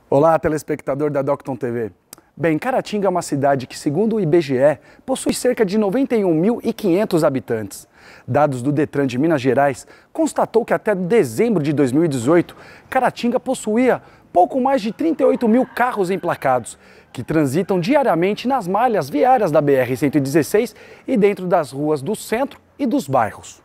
Olá, telespectador da Docton TV. Bem, Caratinga é uma cidade que, segundo o IBGE, possui cerca de 91.500 habitantes. Dados do Detran de Minas Gerais constatou que até dezembro de 2018, Caratinga possuía pouco mais de 38 mil carros emplacados, que transitam diariamente nas malhas viárias da BR-116 e dentro das ruas do centro e dos bairros.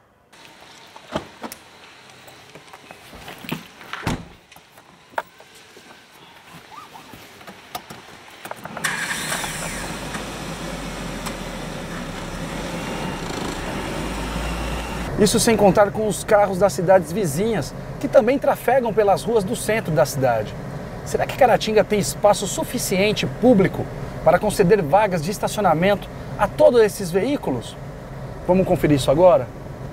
Isso sem contar com os carros das cidades vizinhas, que também trafegam pelas ruas do centro da cidade. Será que Caratinga tem espaço suficiente público para conceder vagas de estacionamento a todos esses veículos? Vamos conferir isso agora?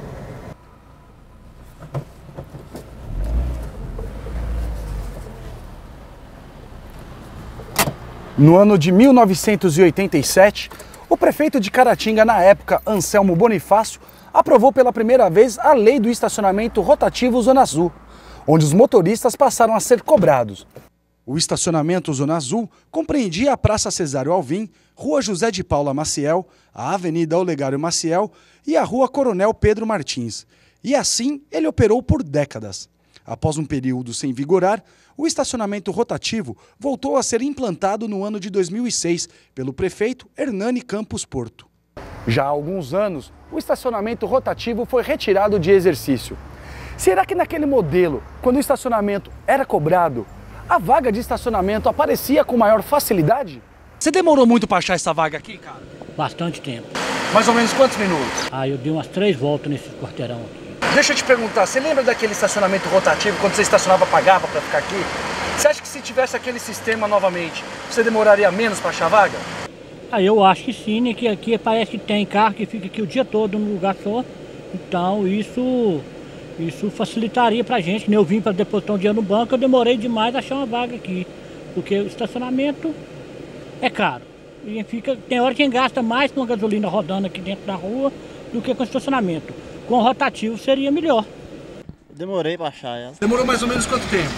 No ano de 1987, o prefeito de Caratinga, na época, Anselmo Bonifácio, aprovou pela primeira vez a lei do estacionamento rotativo Zona Azul, onde os motoristas passaram a ser cobrados. O estacionamento Zona Azul compreendia a Praça Cesário Alvim, Rua José de Paula Maciel, a Avenida Olegário Maciel e a Rua Coronel Pedro Martins. E assim ele operou por décadas. Após um período sem vigorar, o estacionamento rotativo voltou a ser implantado no ano de 2006 pelo prefeito Hernani Campos Porto. Já há alguns anos, o estacionamento rotativo foi retirado de exercício. Será que naquele modelo, quando o estacionamento era cobrado, a vaga de estacionamento aparecia com maior facilidade? Você demorou muito para achar essa vaga aqui, cara? Bastante tempo. Mais ou menos quantos minutos? Eu dei umas 3 voltas nesse quarteirão aqui. Deixa eu te perguntar, você lembra daquele estacionamento rotativo, quando você estacionava, pagava para ficar aqui? Você acha que se tivesse aquele sistema novamente, você demoraria menos para achar vaga? Eu acho que sim, né? Que aqui parece que tem carro que fica aqui o dia todo num lugar só. Então isso facilitaria pra gente, que nem eu vim para depositar um dinheiro no banco, eu demorei demais a achar uma vaga aqui. Porque o estacionamento é caro. E tem hora que gasta mais com a gasolina rodando aqui dentro da rua do que com o estacionamento. Com o rotativo seria melhor. Demorei para achar ela. Demorou mais ou menos quanto tempo?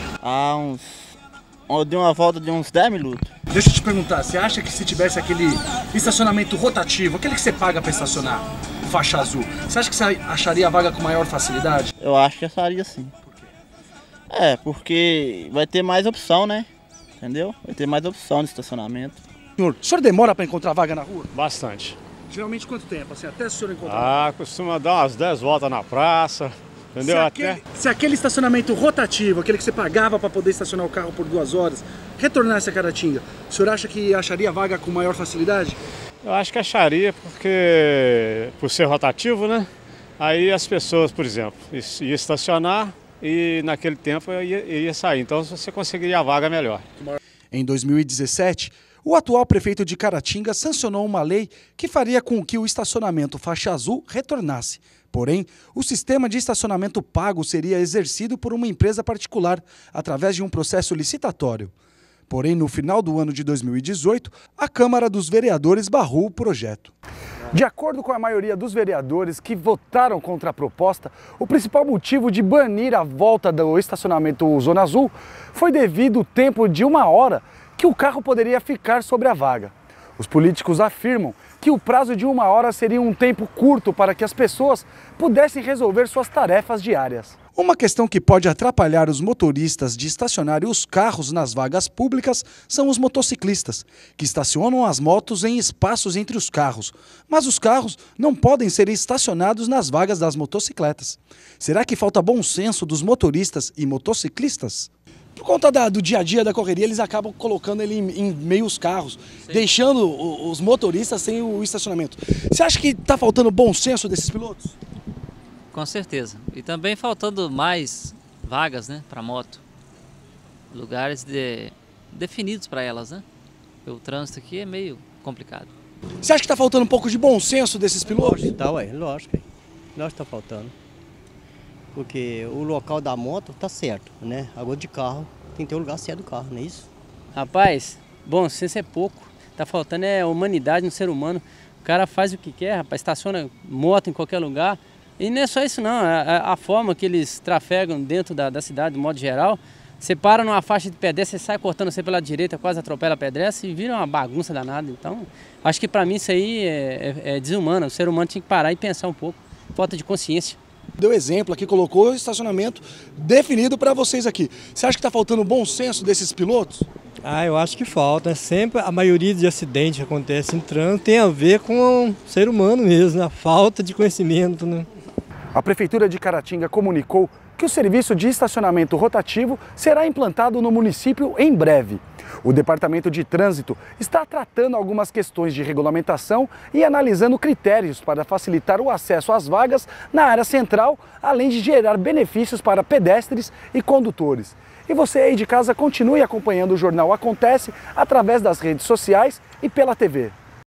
Eu dei uma volta de uns 10 minutos. Deixa eu te perguntar, você acha que se tivesse aquele estacionamento rotativo, aquele que você paga para estacionar, faixa azul, você acha que você acharia a vaga com maior facilidade? Eu acho que acharia sim. Por quê? Porque vai ter mais opção, né? Entendeu? Vai ter mais opção de estacionamento. O senhor demora para encontrar vaga na rua? Bastante. Geralmente quanto tempo, assim, até o senhor encontrar? Costuma dar umas 10 voltas na praça, entendeu? Se aquele estacionamento rotativo, aquele que você pagava para poder estacionar o carro por 2 horas, retornasse a Caratinga, o senhor acha que acharia a vaga com maior facilidade? Eu acho que acharia, porque por ser rotativo, né? Aí as pessoas, por exemplo, iam estacionar e naquele tempo ia sair. Então você conseguiria a vaga melhor. Em 2017, o atual prefeito de Caratinga sancionou uma lei que faria com que o estacionamento faixa azul retornasse. Porém, o sistema de estacionamento pago seria exercido por uma empresa particular, através de um processo licitatório. Porém, no final do ano de 2018, a Câmara dos Vereadores barrou o projeto. De acordo com a maioria dos vereadores que votaram contra a proposta, o principal motivo de banir a volta do estacionamento Zona Azul foi devido ao tempo de 1 hora que o carro poderia ficar sobre a vaga. Os políticos afirmam que o prazo de 1 hora seria um tempo curto para que as pessoas pudessem resolver suas tarefas diárias. Uma questão que pode atrapalhar os motoristas de estacionarem os carros nas vagas públicas são os motociclistas, que estacionam as motos em espaços entre os carros, mas os carros não podem ser estacionados nas vagas das motocicletas. Será que falta bom senso dos motoristas e motociclistas? Por conta do dia a dia da correria, eles acabam colocando ele em meio aos carros, sim, deixando os motoristas sem o estacionamento. Você acha que está faltando bom senso desses pilotos? Com certeza. E também faltando mais vagas, né, para moto. Lugares definidos para elas, né? Porque o trânsito aqui é meio complicado. Você acha que está faltando um pouco de bom senso desses pilotos? Lógico que está faltando. Porque o local da moto tá certo, né? Agora de carro, tem que ter o lugar certo do carro, não é isso? Rapaz, bom senso é pouco. Tá faltando humanidade no ser humano. O cara faz o que quer, rapaz, estaciona moto em qualquer lugar. E não é só isso não, a forma que eles trafegam dentro da cidade, de modo geral, Você para numa faixa de pedestre, você sai cortando você pela direita, quase atropela a pedestre e vira uma bagunça danada. Então, acho que para mim isso aí é desumano. O ser humano tinha que parar e pensar um pouco. Falta de consciência. Deu exemplo aqui, colocou o estacionamento definido para vocês aqui. Você acha que está faltando bom senso desses pilotos? Eu acho que falta. Sempre a maioria de acidentes que acontecem em trânsito tem a ver com o ser humano mesmo, né? A falta de conhecimento, né? A Prefeitura de Caratinga comunicou que o serviço de estacionamento rotativo será implantado no município em breve. O Departamento de Trânsito está tratando algumas questões de regulamentação e analisando critérios para facilitar o acesso às vagas na área central, além de gerar benefícios para pedestres e condutores. E você aí de casa continue acompanhando o Jornal Acontece através das redes sociais e pela TV.